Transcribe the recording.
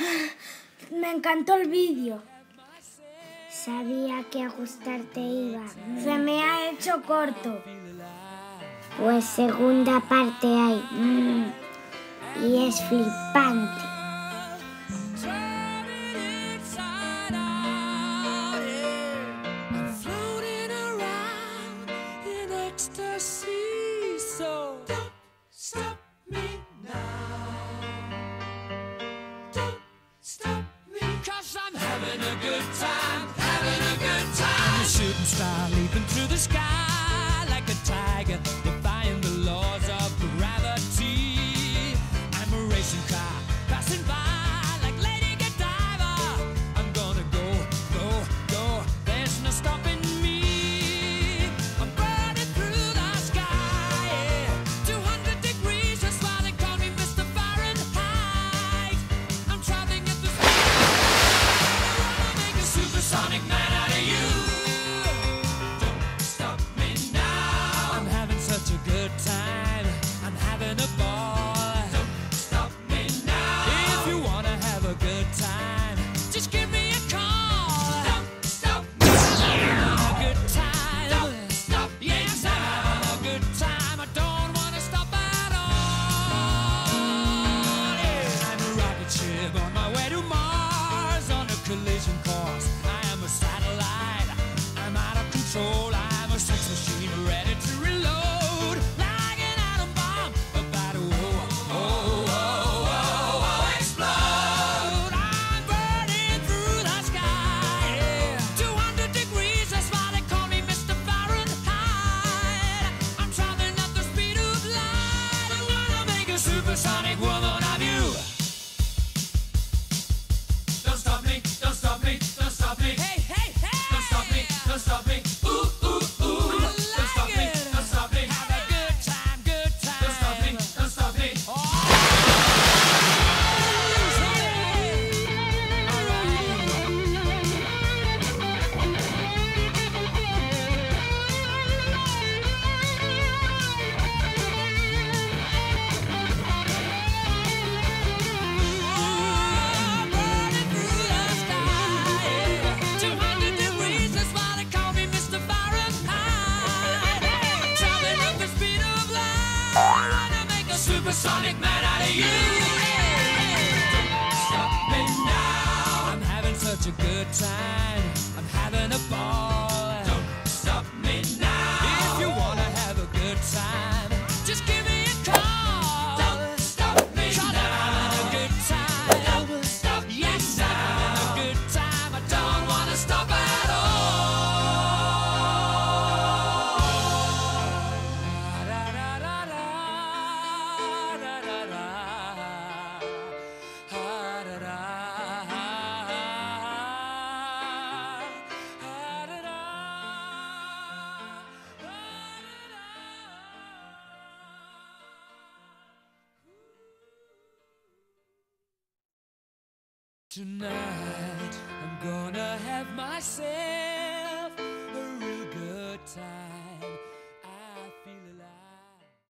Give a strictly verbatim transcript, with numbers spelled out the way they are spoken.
Me encantó el vídeo. Sabía que a gustarte iba. Se me ha hecho corto. Pues segunda parte hay. Mm. Y es flipante. Shooting star leaping through the sky like a tiger, defying the laws of gravity. I'm a racing car passing by like Lady Godiva. I'm gonna go, go, go. There's no stopping me. I'm burning through the sky, yeah. two hundred degrees, that's why they call me Mister Fahrenheit. I'm traveling at the speed. I wanna make a supersonic man out of you. Such a good time, I'm having a ball. Don't stop me now. If you wanna have a good time, just give me a call. Don't stop me now. I'm having a good time. Don't stop me yes, now. I'm having a good time. I don't wanna stop at all. Yeah. I'm a rocket ship on my way to Mars on a collision course. I am a satellite. I'm out of control. I'm a sex machine ready to reload. Supersonic woman of you. Don't stop me, don't stop me, don't stop me. Hey, hey, hey. Don't stop me, don't stop me. Ooh, ooh, ooh. I like don't stop it. me, don't stop me. Have a good time, good time. Don't stop me, don't stop me. Oh. Supersonic man out of you. Don't stop me now. I'm having such a good time. I'm having a ball. Don't stop me now. If you wanna have a good time, just give me a call. Don't stop me now. I'm having a good time. Don't stop yes, I'm having a good time. I don't wanna stop at all. Tonight, I'm gonna have myself